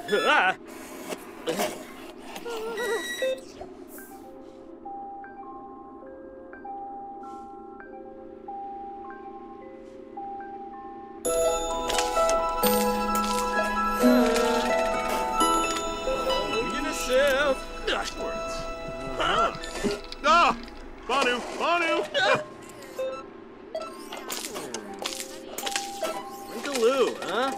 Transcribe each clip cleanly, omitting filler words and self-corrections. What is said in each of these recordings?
Ah! Banu! Banu! Winkaloo, huh?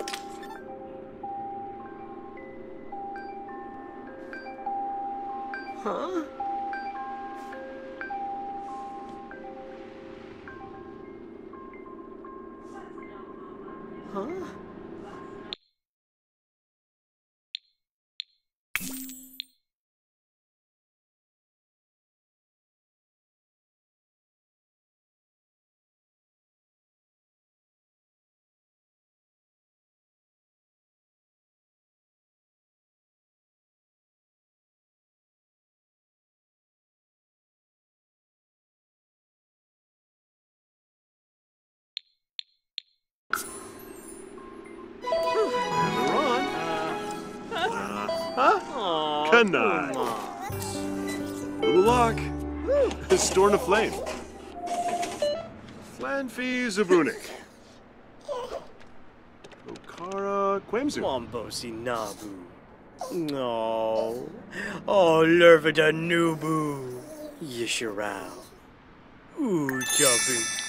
Huh? Huh? Huh? Kanai. Ulak. Storna Flame. Flanfi Zabunik. Okara Quamzu. Wombosi Nabu. No. Oh, Lurvida Nubu. Yisharao. Ooh, Jabu.